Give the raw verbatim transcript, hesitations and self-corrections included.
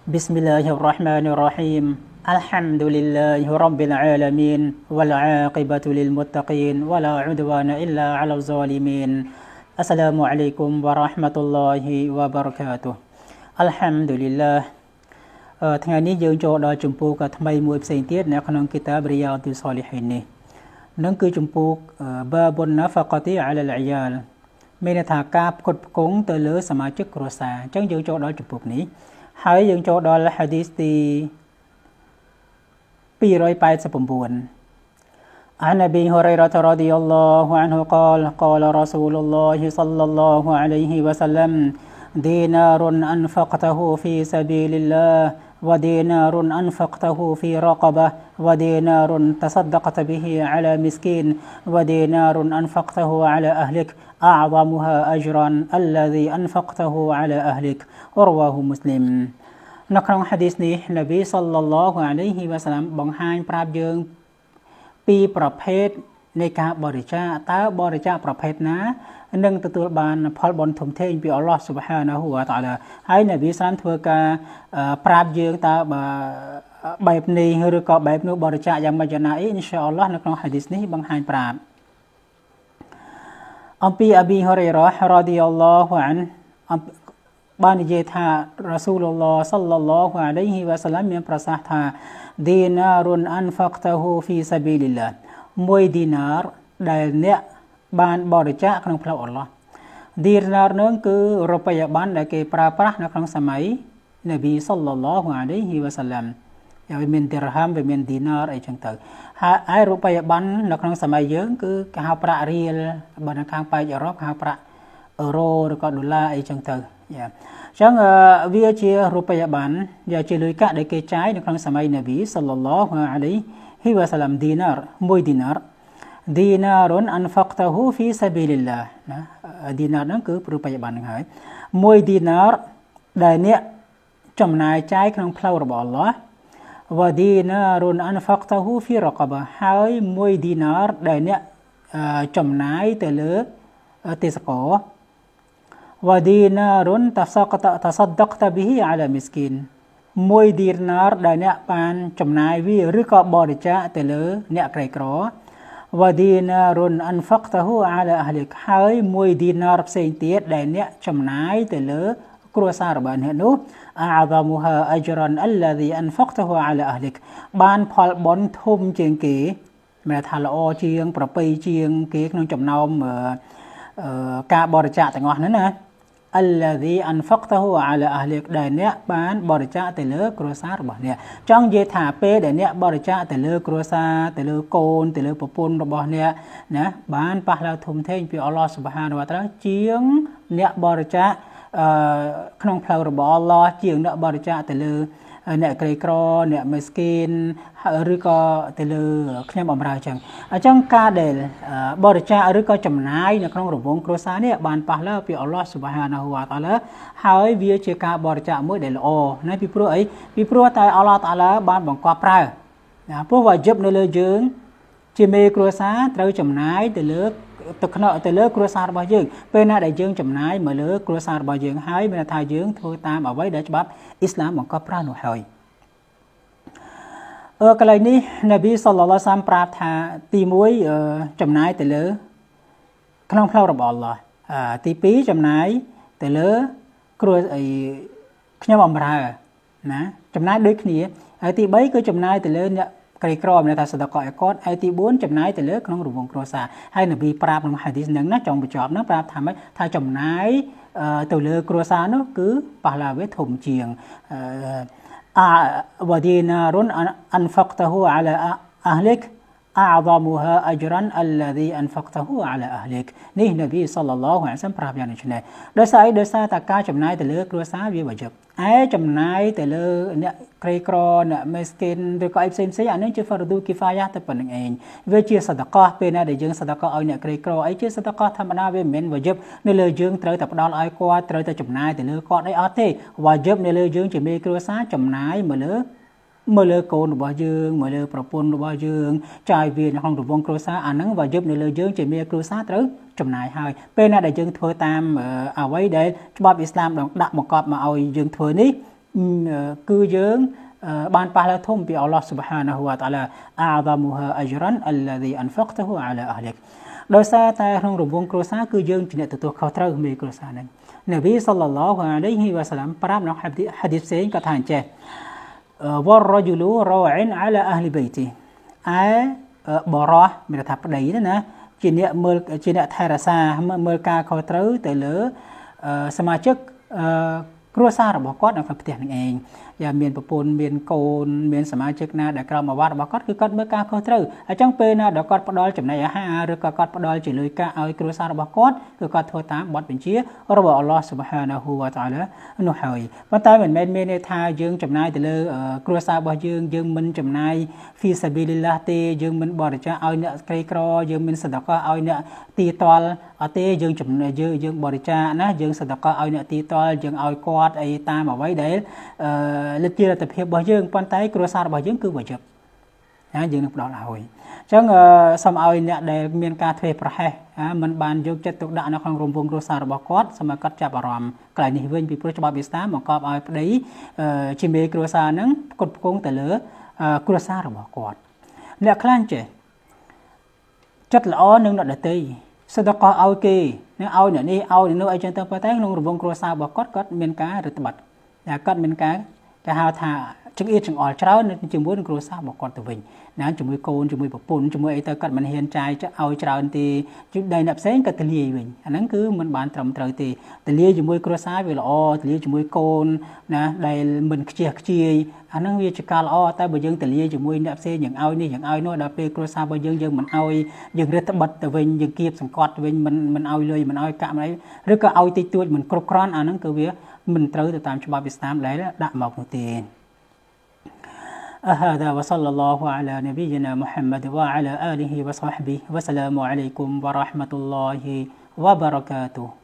بسم الله الرحمن الرحيم الحمد لله رب العالمين والعاقبة للمتقين ولا عدوان إلا على الظالمين السلام عليكم ورحمة الله وبركاته الحمد لله ថ្ងៃនេះយើងចូលដល់ជំពូកថ្មីមួយផ្សេងទៀតនៅក្នុងគីតាបរិយាទុសលីហ៊ីននេះនឹងគឺជំពូកបាបុនណាហ្វាកទីអាឡាលអាយ៉ាលមានន័យថាការផ្គត់ផ្គង់ទៅលើសមាជិកគ្រួសារអញ្ចឹងយើងចូលដល់ជំពូកនេះហើយយើងចូលដល់ហាឌីសទី289 عن أبي هريرة رضي الله عنه قال قال رسول الله صلى الله عليه وسلم دينار أنفقته في سبيل الله ودينار أنفقته في رقبة ودينار تصدقت به على مسكين ودينار أنفقته على أهلك أعظمها أجرا الذي أنفقته على أهلك رواه مسلم នៅក្នុងហាឌីសនេះនប៊ីសល្លឡោះអាឡៃហ៊ីវ៉ាសាឡាមបង្ហាញប្រាប់យើងពីប្រភេទនៃការបរិច្ចាគតើបរិច្ចាគប្រភេទណានឹងទទួលបានផលបុណ្យធំធេងពីអល់ឡោះស៊ុបហានាហ៊ូវតាអាឡាហើយនប៊ីសាឡាមធ្វើការប្រាប់យើងតើបែបនេះឬក៏បែបនោះបរិច្ចាគយ៉ាងម៉េចណាអ៊ីអ៊ីនសាអល់ឡោះនៅក្នុងហាឌីសនេះបង្ហាញប្រាប់អំពីអប៊ីហ៊ុរ៉ៃរ៉ារ៉ាឌីយ៉ាឡោះអានបាននិយាយថារ៉ាស៊ូលឡោះសល្លឡោះអាឡៃហ៊ីវ៉ាសាឡាមមានប្រសាសន៍ថាឌីណារុនអានហ្វាក់តាហ៊ូហ្វីសាប៊ីលីឡាមួយឌីណារដែលអ្នកបានបរិច្ចាគក្នុងផ្លូវអល់ឡោះឌីណារនឹងគឺរូបិយប័ណ្ណដែលគេប្រើប្រាស់នៅក្នុងសម័យនប៊ីសល្លឡោះអាឡៃហ៊ីវ៉ាសាឡាមហើយមានឌីរហាមវាមានឌីណារអីចឹងទៅហើយរូបិយប័ណ្ណនៅក្នុងសម័យយើងគឺគេហៅប្រាក់រៀលបើនៅខាងប៉ែកអឺរ៉ុបគេហៅប្រាក់អឺរ៉ូឬក៏ដុល្លារអីចឹងទៅយ៉ាអញ្ចឹងវាជារូបិយប័ណ្ណیاជាលុយកាក់ដែលគេចាយនៅក្នុងសម័យនប៊ីសល្លឡោះអាឡៃហ៊ីវ៉ាសាឡាមឌីណារមួយឌីណារឌីណារុនអានហ្វាក់តាហ៊ូហ្វីសាប៊ីលីឡាណាឌីណារហ្នឹងគឺរូបិយប័ណ្ណហ្នឹងហើយមួយឌីណារដែលអ្នកចំណាយចាយក្នុងផ្លូវរបស់អល់ឡោះវ៉ាឌីណារុនអានហ្វាក់តាហ៊ូហ្វីរ៉កាបាហើយមួយឌីណារដែលអ្នកចំណាយទៅលើទេសកោវ៉ាឌីណារុនតសកតតសដកតប៊ីហ៊ីអាឡាមីស្គីនមួយឌីណារដែលអ្នកបានចំណាយវាឬក៏បរិច្ចាគទៅលើអ្នកក្រីក្រវ៉ាឌីណារុនអានហ្វាក់តាហ៊ូអាឡាអហ្លីកហើយមួយឌីណារផ្សេងទៀតដែលអ្នកចំណាយទៅលើគ្រួសាររបស់អ្នកនោះអាហ្សាមូហាអជ្រនអលឡាឌីអានហ្វាក់តាហ៊ូអាឡាអហ្លីកបានផលបុណ្យធំជាងគេមានថាល្អជាងប្រពៃជាងគេក្នុងចំណោមការបរិច្ចាគទាំងអស់ហ្នឹងណាអលឡាឌីអានហ្វាក់តាហ៊ូអាឡាអហ្លីកដែលអ្នកបានបរិច្ចាគទៅលើគ្រួសាររបស់អ្នកចង់និយាយថាពេលដែលអ្នកបរិច្ចាគទៅលើគ្រួសារទៅលើកូនទៅលើប្រពន្ធរបស់អ្នកណាបានប៉ះឡៅធំធេងពីអល់ឡោះស៊ុបហានវតាអាឡាជាងអ្នកបរិច្ចាគអឺក្នុងផ្លូវរបស់អល់ឡោះជាងអ្នកបរិច្ចាគទៅលើអ្នកក្រីក្រអ្នកមេស្គីនឬក៏ទៅលើខ្ញុំបំរើចឹងអញ្ចឹងការដែលបរិច្ចាគឬក៏ចំណាយនៅក្នុងរង្វង់គ្រួសារនេះបានប៉ះលើពីអល់ឡោះស៊ុបហានាហ៊ូវតាអាឡាហើយវាជាការបរិច្ចាគមួយដែលល្អណាពីព្រោះអីពីព្រោះតែអល់ឡោះតាអាឡាបានបង្គាប់ប្រើណាព្រោះវាយិបនៅលើយើងជាមេគ្រួសារត្រូវចំណាយទៅលើទៅក្នុងទៅលើគ្រួសាររបស់យើងពេលណាដែលយើងចំណាយមកលើគ្រួសាររបស់យើងហើយមានថាយើងធ្វើតាមអ្វីដែលច្បាប់អ៊ីស្លាមបង្កប់ប្រើនោះហើយអឺកន្លែងនេះនប៊ីសល្លឡោះអាឡៃហ៊ីវ៉ាសាឡាមប្រាប់ថាទីមួយចំណាយទៅលើក្នុងផ្លូវរបស់អល់ឡោះទីពីរចំណាយទៅលើគ្រួអីខ្ញុំបំរើណាចំណាយដូចគ្នាហើយទីបីគឺចំណាយទៅលើអ្នកក្រីក្រមានថាសដកអឯគាត់ហើយទីបួនចំណាយទៅលើក្នុងរង្វង់គ្រួសារហើយនប៊ីប្រាប់ក្នុងហាឌីសហ្នឹងណាចង់បញ្ចប់ហ្នឹងប្រាប់ថាម៉េចថាចំណាយទៅលើគ្រួសារនោះគឺប៉ះឡាវេធំជាងអវ៉ាឌីណារុនអានហ្វាក់តាហ៊ូអាឡាអហ្លីកأعظمها أجرا الذي أنفقته على أهلك នេះនប៊ីសល្លឡោះអាឡៃហ៊ីវ៉ាសាឡាមប្រាប់យ៉ាងនេះដែរដោយសារអីដោយសារតែការចំណាយទៅលើគ្រួសារវាវ៉ាជិបឯចំណាយទៅលើអ្នកក្រីក្រអ្នកមេស្គីនឬក៏អីផ្សេងផ្សេងអានេះជាហ្វារឌូគីហ្វាយ៉ាទៅប៉ុណ្្នឹងឯងវាជាសដកោពេលណាដែលយើងសដកោឲ្យអ្នកក្រីក្រអីជាសដកោធម្មតាវាមិនមែនវ៉ាជិបនៅលើយើងត្រូវតែផ្ដល់ឲ្យគាត់ត្រូវតែចំណាយទៅលើគាត់អីអត់ទេវ៉ាជិបនៅលើយើងជាមេគ្រួសារចំណាយមកលើមកលើកូនរបស់យើងមកលើប្រពន្ធរបស់យើងចាយវានៅក្នុងរង្វង់គ្រួសារអាហ្នឹងវាយប់នៅលើយើងជាមេគ្រួសារត្រូវចំណាយហើយពេលណាដែលយើងធ្វើតាមអ្វីដែលច្បាប់អ៊ីស្លាមដាក់បង្កប់មកឲ្យយើងធ្វើនេះគឺយើងបានប៉ះលើធំពីអល់ឡោះ Subhanahu wa Ta'ala a'zamuha ajran alladhi anfaqtahu ala ahlik ដោយសារតែក្នុងរង្វង់គ្រួសារគឺយើងជាអ្នកទទួលខុសត្រូវមេគ្រួសារហ្នឹងនប៊ីសល្លឡោះអាឡៃហ៊ីវ៉ាសាឡាំប្រាប់ក្នុងហាឌីសផ្សេងក៏ថាអញ្ចេះវ៉រជូលូរ៉អ៊ីនអាឡាអះលីបៃទីឯបរោះមានថាប្តីណាជាអ្នកមើលជាអ្នកថែរក្សាមើលការខុសត្រូវទៅលើសមាជិកគ្រួសាររបស់គាត់នៅក្នុងផ្ទះនឹងឯងយ៉ាងមានប្រពន្ធមានកូនមានសមាជិកណាដែលក្រោមអាវ៉ាត់របស់គាត់គឺគាត់មើលការខុសត្រូវអញ្ចឹងពេលណាដែលគាត់ផ្ដល់ចំណីអាហារឬក៏គាត់ផ្ដល់ជាលុយកាក់ឲ្យគ្រួសាររបស់គាត់គឺគាត់ធ្វើតាមបទបញ្ជារបស់អល់ឡោះ Subhanahu wa Ta'ala នោះហើយប៉ុន្តែមិនមែនមានន័យថាយើងចំណាយទៅលើគ្រួសាររបស់យើងយើងមិនចំណាយ Fi sabilillah ទេយើងមិនបរិច្ចាគឲ្យអ្នកក្រីក្រយើងមិនសដកោឲ្យអ្នកទីតល់អត់ទេយើងចំណេះយើងយើងបរិច្ចាគណាយើងសដកោឲ្យអ្នកទីតល់យើងឲ្យគាត់អីតាមអ្វីដែលអឺលទ្ធិលទ្ធភាពរបស់យើងប៉ុន្តែគ្រួសាររបស់យើងគឺវយឹបណាយើងនឹងផ្ដល់ឲ្យអញ្ចឹងសូមឲ្យអ្នកដែលមានការធ្វេសប្រហែសមិនបានយកចិត្តទុកដាក់នៅក្នុងរង្វង់គ្រួសាររបស់គាត់សូមឲ្យគាត់ចាប់អារម្មណ៍កន្លែងនេះវិញពីព្រោះច្បាប់អ៊ីស្លាមបង្កប់ឲ្យប្តីជាមេគ្រួសារហ្នឹងផ្គត់ផ្គង់ទៅលើគ្រួសាររបស់គាត់អ្នកខ្លះចេះចិត្តល្អនឹងអ្នកដទៃសដកោឲ្យគេនឹងឲ្យអ្នកនេះឲ្យអ្នកនោះអីចឹងទៅប៉ុន្តែក្នុងរង្វង់គ្រួសាររបស់គាត់គាត់មានការរឹតបន្តឹងតែគាត់មានការគេហៅថាចង្អៀតចង្អល់ច្រើនជាមួយនឹងគ្រួសាររបស់គាត់ទៅវិញណាជាមួយកូនជាមួយប្រពន្ធជាមួយអីទៅគាត់មិនហ៊ានចាយឲ្យច្រើនទេជួយដៃអ្នកផ្សេងគាត់ទលាយវិញអាហ្នឹងគឺមិនបានត្រឹមត្រូវទេទលាយជាមួយគ្រួសារវាល្អទលាយជាមួយកូនណាដែលមិនខ្ជះខ្ជាយអាហ្នឹងវាជាការល្អតែបើយើងទលាយជាមួយអ្នកផ្សេងយ៉ាងឲ្យនេះយ៉ាងឲ្យនោះដល់ពេលគ្រួសាររបស់យើងយើងមិនឲ្យយើងរឹតបន្តឹងទៅវិញយើងគៀបសង្កត់វិញមិនមិនឲ្យលុយមិនឲ្យកាក់មិនអីឬក៏ឲ្យតិចតួចមិនគ្រប់គ្រាន់អាហ្នឹងគឺវាមិនត្រូវទៅតាមច្បាប់អ៊ីស្លាមដែលដាក់មកនោះទេهذا وصلى الله على نبينا محمد وعلى آله وصحبه والسلام عليكم ورحمة الله وبركاته